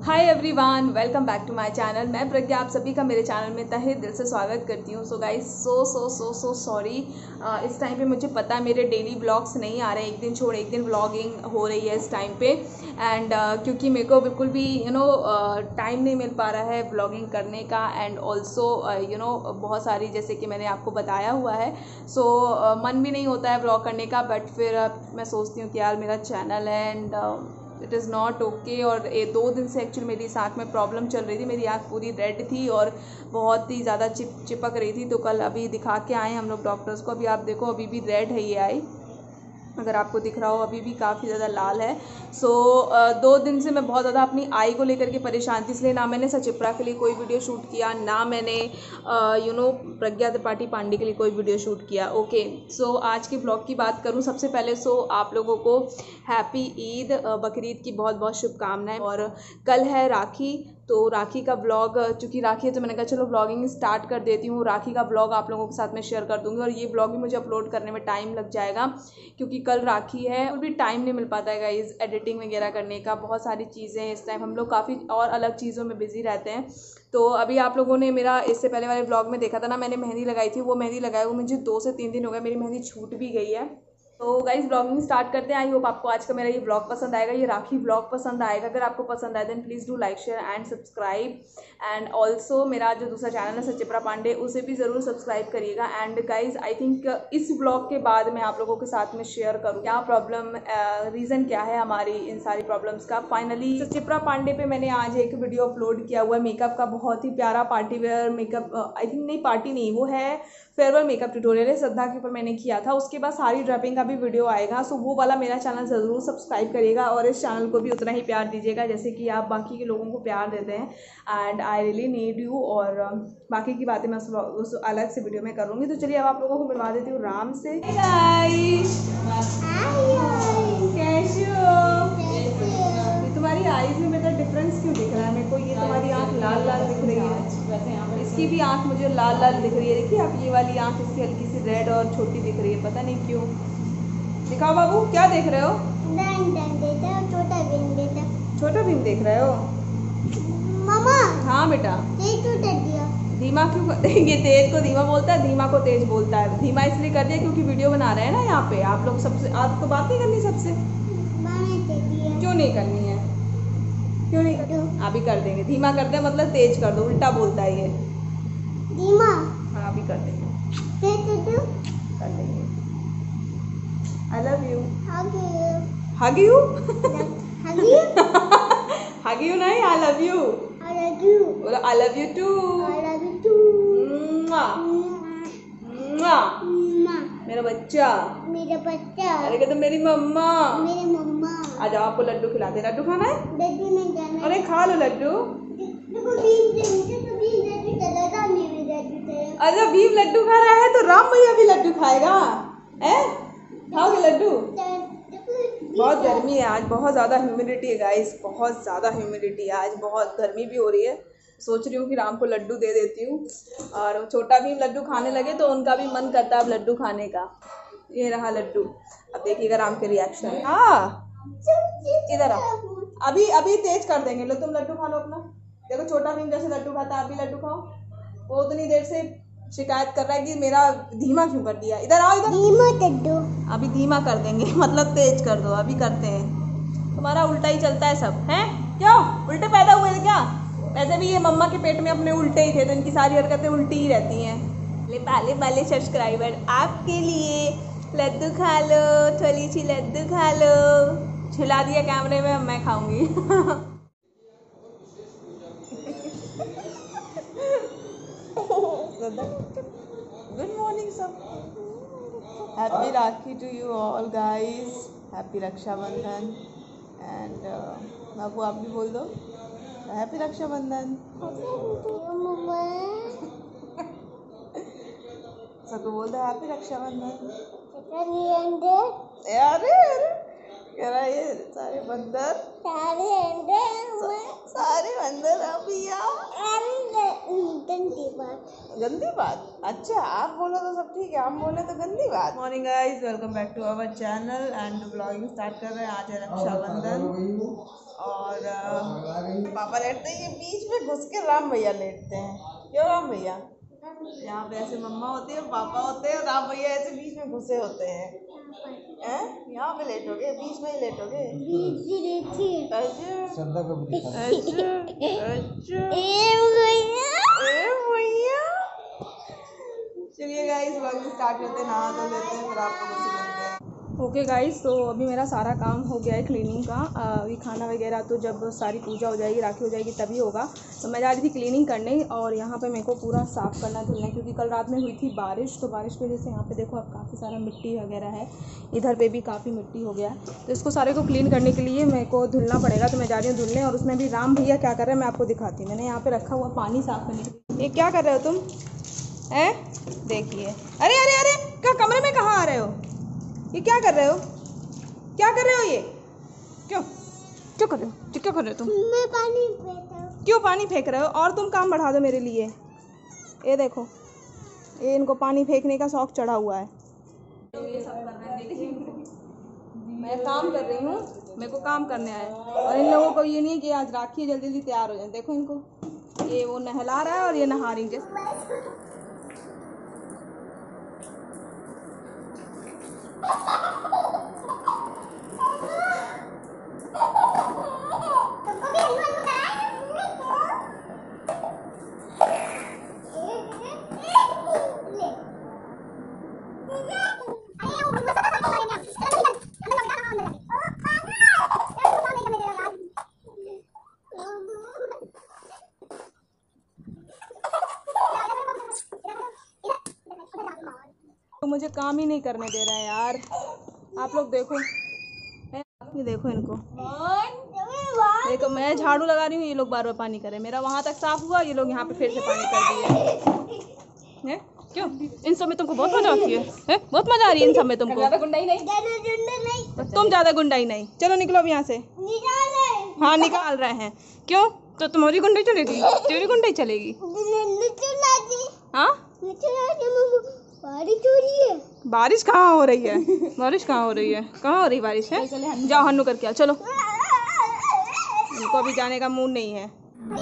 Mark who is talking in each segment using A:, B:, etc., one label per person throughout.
A: Hi everyone, welcome back to my channel. मैं प्रज्ञा आप सभी का मेरे चैनल में तहे दिल से स्वागत करती हूँ। So guys so sorry. इस टाइम पे मुझे पता है मेरे डेली व्लॉग्स नहीं आ रहे, एक दिन छोड़ एक दिन व्लॉगिंग हो रही है इस टाइम पे। एंड क्योंकि मेरे को बिल्कुल भी टाइम नहीं मिल पा रहा है व्लॉगिंग करने का। एंड ऑल्सो बहुत सारी, जैसे कि मैंने आपको बताया हुआ है, सो मन भी नहीं होता है व्लॉग करने का। बट फिर मैं सोचती हूँ कि यार मेरा चैनल है and it is not okay. और ये 2 दिन से एक्चुअली मेरी इस आँख में प्रॉब्लम चल रही थी, मेरी आँख पूरी रेड थी और बहुत ही ज़्यादा चिपक रही थी। तो कल अभी दिखा के आए हम लोग डॉक्टर्स को। अभी आप देखो, अभी भी रेड है ये आई, अगर आपको दिख रहा हो, अभी भी काफ़ी ज़्यादा लाल है। सो 2 दिन से मैं बहुत ज़्यादा अपनी आई को लेकर के परेशान थी, इसलिए ना मैंने सचिप्रा के लिए कोई वीडियो शूट किया, ना मैंने प्रज्ञा त्रिपाठी पांडे के लिए कोई वीडियो शूट किया। ओके, सो आज के ब्लॉग की बात करूं सबसे पहले। आप लोगों को हैप्पी ईद, बकरीद की बहुत बहुत शुभकामनाएं। और कल है राखी, तो राखी का ब्लॉग, चूँकि राखी है तो मैंने कहा चलो ब्लॉगिंग स्टार्ट कर देती हूँ। राखी का ब्लॉग आप लोगों के साथ में शेयर कर दूँगी और ये ब्लॉग भी मुझे अपलोड करने में टाइम लग जाएगा क्योंकि कल राखी है और भी टाइम नहीं मिल पाता है गाइस एडिटिंग वगैरह करने का। बहुत सारी चीज़ें हैं, इस टाइम हम लोग काफ़ी और अलग चीज़ों में बिजी रहते हैं। तो अभी आप लोगों ने मेरा इससे पहले वाले ब्लॉग में देखा था ना, मैंने मेहंदी लगाई थी। वो मेहंदी लगाए हुए मुझे 2 से 3 दिन हो गए, मेरी मेहंदी छूट भी गई है। तो गाइस ब्लॉगिंग स्टार्ट करते हैं। आई होप आपको आज का मेरा ये ब्लॉग पसंद आएगा, ये राखी ब्लॉग पसंद आएगा। अगर आपको पसंद आए then please do like share and subscribe. And also मेरा जो दूसरा चैनल है सचिप्रा पांडे, उसे भी ज़रूर सब्सक्राइब करिएगा। एंड गाइज आई थिंक इस ब्लॉग के बाद मैं आप लोगों के साथ में शेयर करूँ क्या प्रॉब्लम, रीज़न क्या है हमारी इन सारी प्रॉब्लम्स का। फाइनली सचिप्रा पांडे पे मैंने आज एक वीडियो अपलोड किया हुआ है मेकअप का, बहुत ही प्यारा party wear makeup. I think नहीं, पार्टी नहीं, वो है फेयरवेल मेकअप ट्यूटोरियल है, श्रद्धा के ऊपर मैंने किया था। उसके बाद साड़ी ड्रेपिंग का भी वीडियो आएगा। सो वो वाला मेरा चैनल ज़रूर सब्सक्राइब करिएगा और इस चैनल को भी उतना ही प्यार दीजिएगा जैसे कि आप बाकी के लोगों को प्यार देते हैं। And I really need you. और बाकी की बातें मैं उस अलग से वीडियो में करूँगी। तो चलिए अब आप लोगों को मिलवा देती हूँ राम से। कैसे हो? तुम्हारी आईज में बेटा डिफरेंस क्यों दिख रहा है मेरे को? ये तुम्हारी आँख लाल लाल दिख रही है, इसकी भी आँख मुझे लाल लाल दिख रही है। देखिए आप, ये वाली आँख इसकी हल्की सी रेड और छोटी दिख रही है, पता नहीं क्यों। दिखाओ बाबू, क्या देख रहे हो? छोटा भीम देख रहे हो?
B: मामा
A: हाँ बेटा।
B: तेज क्यों कर दिया?
A: धीमा क्यों कर ये तेज को धीमा बोलता है, धीमा को तेज बोलता है। धीमा इसलिए कर दिया क्योंकि वीडियो बना रहे हैं ना यहाँ पे। आप लोग सबसे, आपको बात नहीं करनी सबसे? क्यों नहीं करनी है? क्यों नहीं करनी? अभी कर देंगे। धीमा कर दे मतलब तेज कर दो, उल्टा बोलता है ये।
B: धीमा?
A: हाँ अभी कर देंगे,
B: तेज कर दो?
A: कर देंगे। I love you.
B: Hug you.
A: Hug you?
B: Hug you?
A: Hug you नहीं, I love you.
B: I love you.
A: बोलो I love you too.
B: I love you too.
A: मेरा बच्चा,
B: मेरा बच्चा,
A: अरे कहते मेरी मम्मा।
B: मेरी मम्मा।
A: आज आपको लड्डू खिलाते। लड्डू खाना है?
B: लड्डू नहीं खाना।
A: अरे खा लो लड्डू। अरे भीम लड्डू खा रहा है तो राम भैया भी लड्डू खाएगा है? खाओगे लड्डू? बहुत गर्मी है आज, बहुत ज़्यादा ह्यूमिडिटी है गाइस, बहुत ज़्यादा ह्यूमिडिटी है आज, बहुत गर्मी भी हो रही है। सोच रही हूँ कि राम को लड्डू दे देती हूँ और छोटा भीम लड्डू खाने लगे तो उनका भी मन करता है अब लड्डू खाने का। ये रहा लड्डू, अब देखिएगा राम के रिएक्शन। हाँ इधर आओ, अभी अभी तेज कर देंगे। लो तुम लड्डू खा लो अपना। देखो छोटा भीम जैसे लड्डू खाता है, आप भी लड्डू खाओ। वो उतनी देर से शिकायत कर रहा है कि मेरा धीमा क्यों कर दिया। इधर आओ, इधर।
B: धीमा कर दो।
A: अभी धीमा कर देंगे मतलब तेज कर दो, अभी करते हैं। तुम्हारा उल्टा ही चलता है सब, हैं? क्यों उल्टे पैदा हुए थे क्या? वैसे भी ये मम्मा के पेट में अपने उल्टे ही थे तो इनकी सारी हरकतें उल्टी ही रहती हैं। पहले वाले सब्सक्राइबर आपके लिए लड्डू खा लो, थोड़ी सी लड्डू खा लो। छिला दिया कैमरे में, अब मैं खाऊंगी। गुड मॉर्निंग सब। Happy Rakhi to you all guys, happy Rakshabandhan. And बाबू आप भी बोल दो हैप्पी रक्षाबंधन। सबको बोल दो हैप्पी रक्षाबंधन। अरे अरे कह रहा है ये सारे बंदर, सारे बंदर अभी गंदी बात। अच्छा आप बोलो तो सब ठीक है, हम बोले तो गंदी बात। Morning guys, welcome back to our channel and blogging start कर रहे हैं। आज है रक्षाबंधन और पापा लेटते हैं, ये बीच में घुस के राम भैया लेटते हैं। क्यों राम भैया? यहाँ पे ऐसे मम्मा होती है, पापा होते हैं, राम भैया ऐसे बीच में घुसे होते हैं। यहाँ पे लेटोगे, बीच में ही लेटोगे। चलिए गाइस व्लॉग स्टार्ट करते हैं, नहा धो लेते हैं, फिर आप लोगों से मिलते हैं। ओके गाइस, तो अभी मेरा सारा काम हो गया है क्लीनिंग का। अभी खाना वगैरह तो जब सारी पूजा हो जाएगी, राखी हो जाएगी तभी होगा। तो मैं जा रही थी क्लीनिंग करने और यहाँ पे मेरे को पूरा साफ़ करना धुलना, क्योंकि कल रात में हुई थी बारिश। तो बारिश की वजह से यहाँ पे देखो अब काफ़ी सारा मिट्टी वगैरह है, इधर पे भी काफ़ी मिट्टी हो गया है। तो इसको सारे को क्लीन करने के लिए मेरे को धुलना पड़ेगा। तो मैं जा रही हूँ धुलने, और उसमें भी राम भैया क्या कर रहे हैं मैं आपको दिखाती हूँ। मैंने यहाँ पर रखा हुआ पानी साफ़ करने के लिए। ये क्या कर रहे हो तुम? देखिए, अरे अरे अरे क्या कमरे में कहाँ आ रहे हो? ये क्या कर रहे हो? क्या कर रहे हो? ये क्यों क्यों कर रहे हो? क्या कर रहे हो तुम?
B: मैं पानी फेंक रहा हूं।
A: क्यों पानी फेंक रहे हो? और तुम काम बढ़ा दो मेरे लिए। ये देखो, ये इनको पानी फेंकने का शौक चढ़ा हुआ है। ये सब कर रहे हैं, देखिए मैं काम कर रही हूँ, मेरे को काम करने आए, और इन लोगों को ये नहीं है कि आज राखी जल्दी जल्दी तैयार हो जाए। देखो इनको, ये वो नहला रहा है और ये नहा रही है। तो मुझे काम ही नहीं करने दे रहा है यार। आप लोग देखो, ये देखो इनको, देखो मैं झाड़ू लगा रही हूँ, ये लोग बार बार पानी कर रहे हैं। मेरा वहाँ तक साफ हुआ, ये लोग यहाँ पे फिर से पानी कर दिए। क्यों? इन सब में तुमको बहुत मजा आती है? बहुत मजा आ रही है इन सब में तुमको? गुंडाई नहीं, तुम ज्यादा गुंडाई नहीं। चलो निकलो अब यहाँ से। हाँ निकाल रहे हैं। क्यों? तो तुम्हारी गुंडाई चलेगी? तेरी गुंडाई चलेगी? हाँ
B: बारिश हो रही है।
A: बारिश कहाँ हो रही है? बारिश कहाँ हो रही है? कहाँ हो रही बारिश है? जाओ हन्नू करके आओ, चलो। इनको अभी जाने का मूड नहीं है।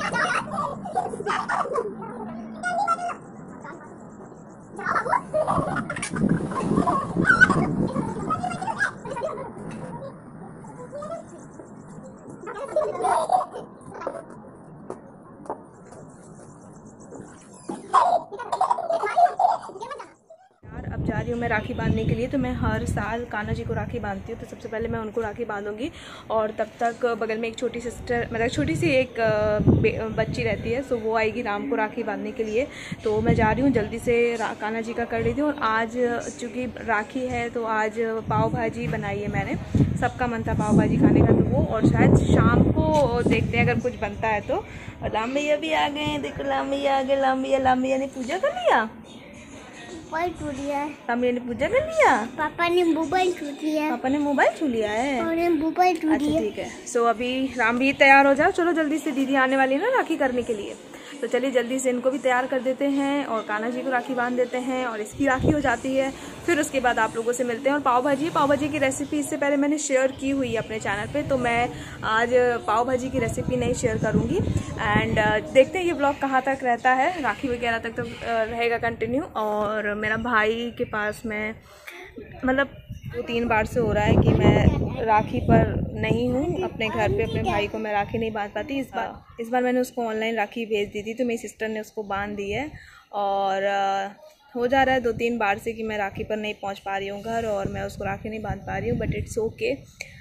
A: जा रही हूँ मैं राखी बांधने के लिए। तो मैं हर साल कान्हा जी को राखी बांधती हूँ। तो सबसे पहले मैं उनको राखी बांधूंगी, और तब तक बगल में एक छोटी सिस्टर, मतलब छोटी सी एक बच्ची रहती है, सो वो आएगी राम को राखी बांधने के लिए। तो मैं जा रही हूँ जल्दी से कान्हा जी का कर रही थी। और आज चूँकि राखी है तो आज पाव भाजी बनाई है मैंने, सबका मन था पाव भाजी खाने का, तो वो, और शायद शाम को देखते हैं अगर कुछ बनता है तो। और लाम भैया भी आ गए हैं, देखो लाम भैया आ गए। लाम भैया ने पूजा कर लिया,
B: मोबाइल छू लिया है।
A: मम्मी ने पूजा कर लिया,
B: पापा ने मोबाइल छू लिया है।
A: पापा ने मोबाइल छू लिया है,
B: और मोबाइल छू लिया।
A: ठीक है। सो अभी राम भी तैयार हो जाओ, चलो जल्दी से, दीदी आने वाली है ना राखी करने के लिए। तो चलिए जल्दी से इनको भी तैयार कर देते हैं और कान्हा जी को राखी बांध देते हैं, और इसकी राखी हो जाती है। फिर उसके बाद आप लोगों से मिलते हैं। और पाव भाजी की रेसिपी इससे पहले मैंने शेयर की हुई है अपने चैनल पे, तो मैं आज पाव भाजी की रेसिपी नहीं शेयर करूँगी। एंड देखते हैं ये ब्लॉग कहाँ तक रहता है, राखी वगैरह तक तो रहेगा कंटिन्यू। और मेरा भाई के पास मैं, मतलब 2-3 बार से हो रहा है कि मैं राखी पर नहीं हूँ अपने घर पे, अपने भाई को मैं राखी नहीं बांध पाती। इस बार मैंने उसको ऑनलाइन राखी भेज दी थी, तो मेरी सिस्टर ने उसको बांध दी है। और हो जा रहा है 2-3 बार से कि मैं राखी पर नहीं पहुँच पा रही हूँ घर, और मैं उसको राखी नहीं बांध पा रही हूँ। बट इट्स ओके,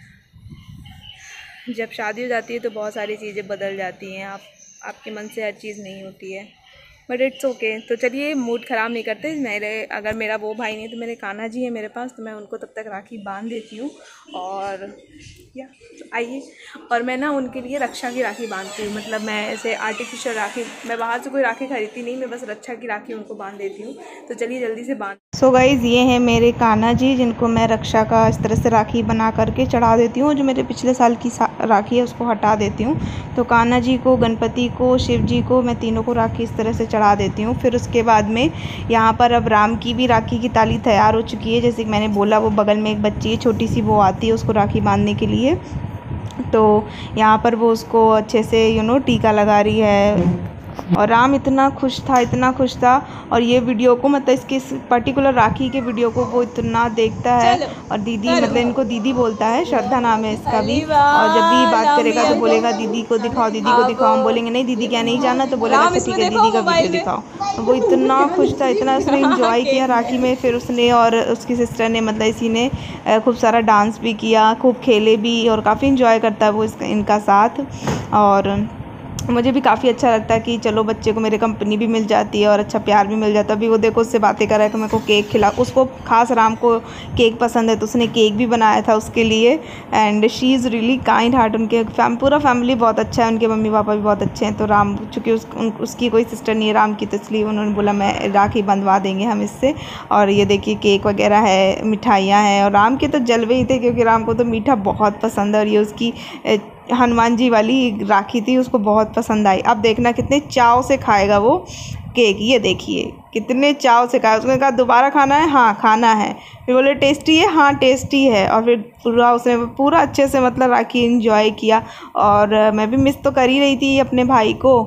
A: जब शादी हो जाती है तो बहुत सारी चीज़ें बदल जाती हैं, आपके मन से हर चीज़ नहीं होती है, बट इट्स ओके। तो चलिए मूड ख़राब नहीं करते। अगर मेरा वो भाई नहीं तो मेरे कान्हा जी है मेरे पास, तो मैं उनको तब तक राखी बांध देती हूँ। और या आइए, और मैं ना उनके लिए रक्षा की राखी बांधती हूँ, मतलब मैं ऐसे आर्टिफिशियल राखी, मैं बाहर से कोई राखी खरीदती नहीं, मैं बस रक्षा की राखी उनको बांध देती हूँ। तो चलिए जल्दी से बांध। सो गाइज़, ये हैं मेरे कान्हा जी, जिनको मैं रक्षा का इस तरह से राखी बना करके चढ़ा देती हूँ। जो मेरे पिछले साल की राखी है उसको हटा देती हूँ। तो कान्हा जी को, गणपति को, शिव जी को, मैं तीनों को राखी इस तरह से चढ़ा देती हूँ। फिर उसके बाद में यहाँ पर अब राम की भी राखी की ताली तैयार हो चुकी है। जैसे कि मैंने बोला, वो बगल में एक बच्ची है छोटी सी, वो आती है उसको राखी बांधने के लिए। तो यहाँ पर वो उसको अच्छे से टीका लगा रही है। और राम इतना खुश था। और ये वीडियो को मतलब इसके पर्टिकुलर राखी के वीडियो को वो इतना देखता है। और दीदी मतलब इनको दीदी बोलता है, श्रद्धा नाम है इसका भी। और जब भी बात करेगा तो बोलेगा दीदी को दिखाओ। हम बोलेंगे नहीं दीदी क्या नहीं जाना, तो बोलेगा अच्छा ठीक है दीदी का वीडियो दिखाओ। तो वो इतना खुश था, इतना उसने इंजॉय किया राखी में। फिर उसने और उसकी सिस्टर ने मतलब इसी ने खूब सारा डांस भी किया, खूब खेले भी, और काफ़ी इंजॉय करता है वो इनका साथ। और मुझे भी काफ़ी अच्छा लगता है कि चलो बच्चे को मेरे कंपनी भी मिल जाती है और अच्छा प्यार भी मिल जाता है। अभी वो देखो उससे बातें कर रहा है कि मेरे को केक खिला, उसको खास राम को केक पसंद है तो उसने केक भी बनाया था उसके लिए। And she is really kind heart. उनके पूरा फैमिली बहुत अच्छा है, उनके मम्मी पापा भी बहुत अच्छे हैं। तो राम चूँकि उसकी कोई सिस्टर नहीं है राम की, तो इसलिए उन्होंने बोला मैं राखी बंधवा देंगे हम इससे। और ये देखिए केक वगैरह है, मिठाइयाँ हैं, और राम के तो जलवे ही थे क्योंकि राम को तो मीठा बहुत पसंद है। और ये उसकी हनुमान जी वाली राखी थी, उसको बहुत पसंद आई। अब देखना कितने चाव से खाएगा वो केक, ये देखिए कितने चाव से खाया। उसने कहा दोबारा खाना है, हाँ खाना है। फिर बोले टेस्टी है, हाँ टेस्टी है। और फिर उसने पूरा अच्छे से मतलब राखी एंजॉय किया। और मैं भी मिस तो कर ही रही थी अपने भाई को,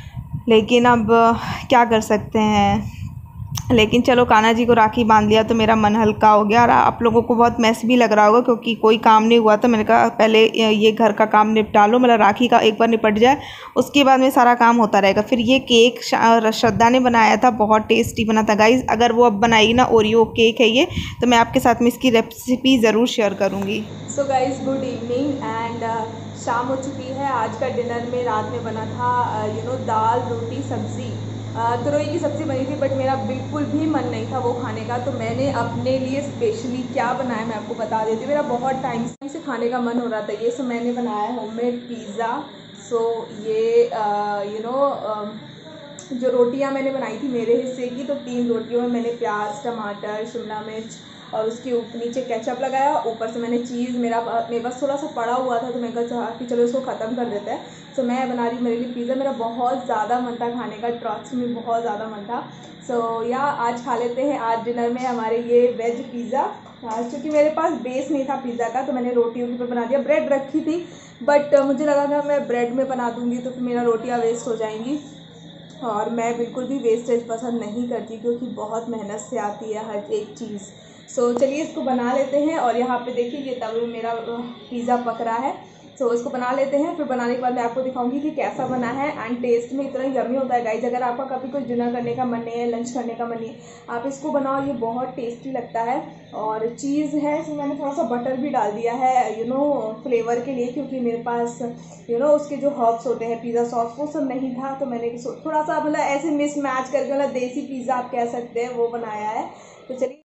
A: लेकिन अब क्या कर सकते हैं। लेकिन चलो कान्हा जी को राखी बांध लिया तो मेरा मन हल्का हो गया। और आप लोगों को बहुत मैस भी लग रहा होगा क्योंकि कोई काम नहीं हुआ था। मैंने कहा पहले ये घर का काम निपटा लो, मतलब राखी का एक बार निपट जाए उसके बाद में सारा काम होता रहेगा। फिर ये केक श्रद्धा ने बनाया था, बहुत टेस्टी बना था गाइज़। अगर वो अब बनाएगी ना, ओरियो केक है ये, तो मैं आपके साथ में इसकी रेसिपी ज़रूर शेयर करूँगी। So guys good evening and शाम हो चुकी है। आज का डिनर में रात में बना था दाल रोटी सब्ज़ी, तुरई की सब्ज़ी बनी थी, बट मेरा बिल्कुल भी मन नहीं था वो खाने का। तो मैंने अपने लिए स्पेशली क्या बनाया मैं आपको बता देती हूँ। मेरा बहुत टाइम से खाने का मन हो रहा था ये। सो मैंने बनाया होममेड पिज़्ज़ा। सो ये जो रोटियां मैंने बनाई थी मेरे हिस्से की, तो 3 रोटियों में मैंने प्याज, टमाटर, शिमला मिर्च और उसके नीचे केचप लगाया। ऊपर से मैंने चीज़ मेरे पास थोड़ा सा पड़ा हुआ था, तो मैं कहा कि चलो इसको ख़त्म कर देते हैं। सो मैं बना रही मेरे लिए पिज़्ज़ा। मेरा बहुत ज़्यादा मन था खाने का, ट्रस्ट में बहुत ज़्यादा मन था। सो आज खा लेते हैं। आज डिनर में हमारे ये वेज पिज़्ज़ा। क्योंकि मेरे पास बेस नहीं था पिज़्ज़ा का, तो मैंने रोटियों के ऊपर बना दिया। ब्रेड रखी थी, बट मुझे लगा था मैं ब्रेड में बना दूँगी तो फिर मेरा रोटियाँ वेस्ट हो जाएंगी। और मैं बिल्कुल भी वेस्टेज पसंद नहीं करती क्योंकि बहुत मेहनत से आती है हर एक चीज़। सो चलिए इसको बना लेते हैं। और यहाँ पे देखिए ये तवे में मेरा पिज़्ज़ा पक रहा है। सो इसको बना लेते हैं, फिर बनाने के बाद मैं आपको दिखाऊंगी कि कैसा बना है। एंड टेस्ट में इतना यमी होता है गाइज। अगर आपका कभी कुछ डिनर करने का मन नहीं है, लंच करने का मन नहीं है, आप इसको बनाओ, ये बहुत टेस्टी लगता है। और चीज़ है इसमें मैंने थोड़ा सा बटर भी डाल दिया है फ्लेवर के लिए, क्योंकि मेरे पास उसके जो हर्ब्स होते हैं पिज़्ज़ा सॉस वो सब नहीं था। तो मैंने थोड़ा सा मतलब ऐसे मिस मैच करके मतलब देसी पिज़्ज़ा आप कह सकते हैं वो बनाया है। तो चलिए